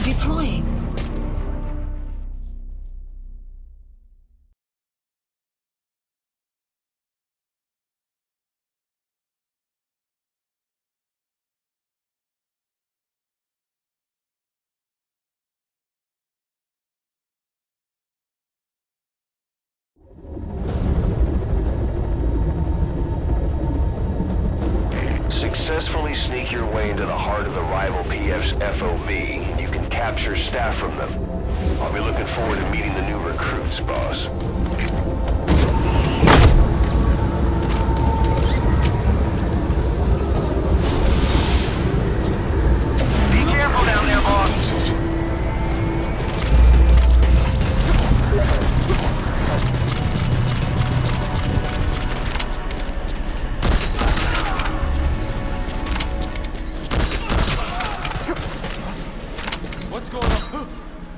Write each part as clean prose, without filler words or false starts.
Deploying. Successfully sneak your way into the heart of the rival PF's FOV, and you can capture staff from them. I'll be looking forward to meeting the new recruits, boss. Be careful down there, boss. What's going on?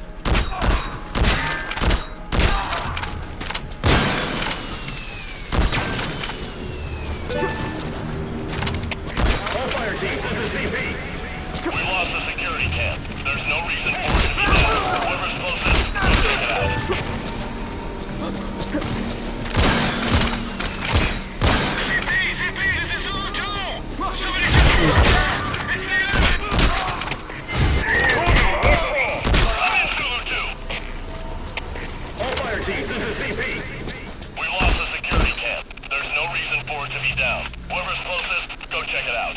All fire teams, this is CP. We lost the security camp. There's no reason for it to be down. Whoever's closest, go check it out. CP, this is Zulu 2! Somebody just... All fire teams, this is CP. We lost the security camp. There's no reason for it to be down. Whoever's closest, go check it out.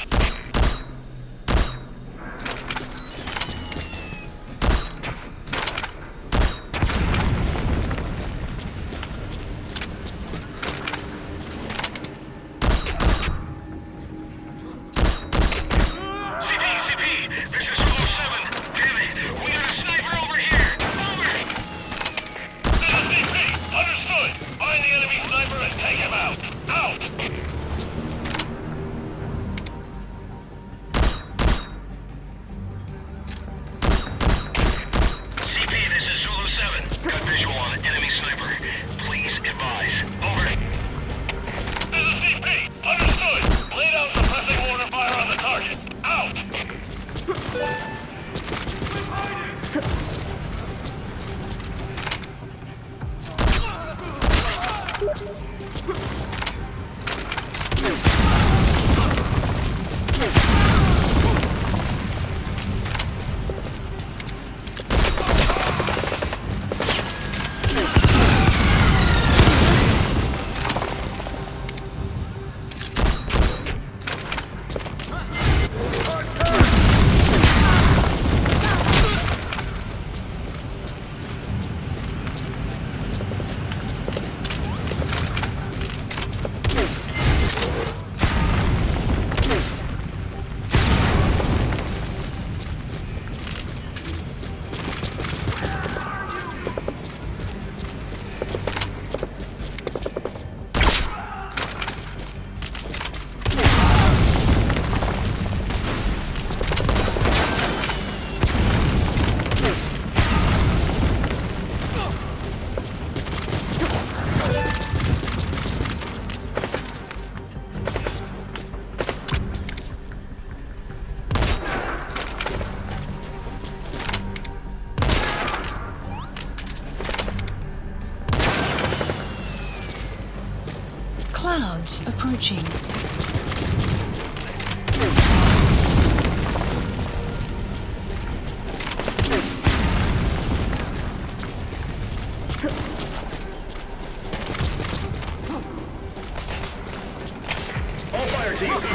CP, this is Zulu 7. Damn it, we got a sniper over here. Over! This is CP. Understood. Find the enemy sniper and take him out. Out! CP, this is Zulu 7. Got visual on enemy sniper. Please advise. Over. This is CP. Understood. Lay down suppressing mortar fire on the target. Out! Clouds approaching. All fire teams.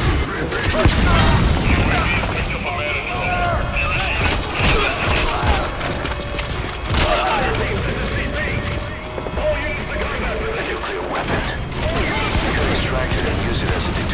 Nuclear weapon. You can extract it and use it as a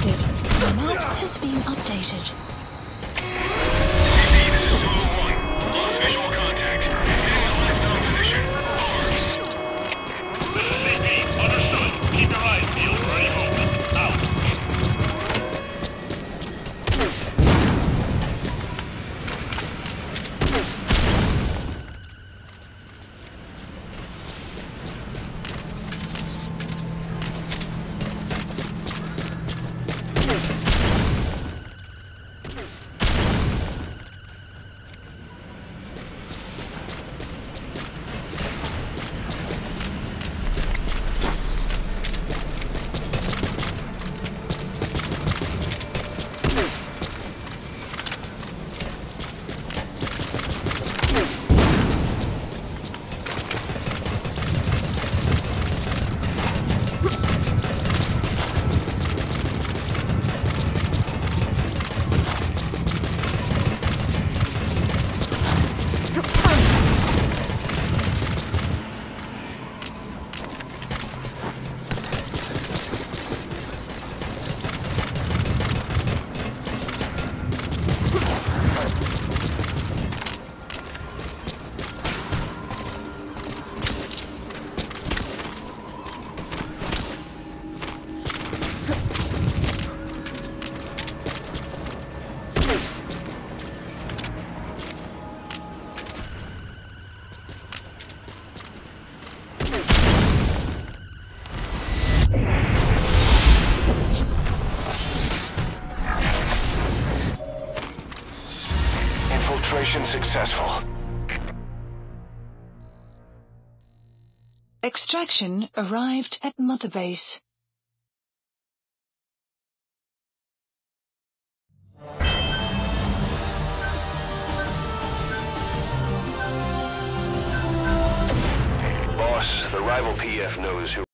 detected. The map has been updated. CP, this is Zulu 1. Lost visual contact. Getting a last position. Over. This is CP. Understood. Keep your eyes peeled for any movement. Out. Infiltration successful. Extraction arrived at Mother Base. Boss, the rival PF knows who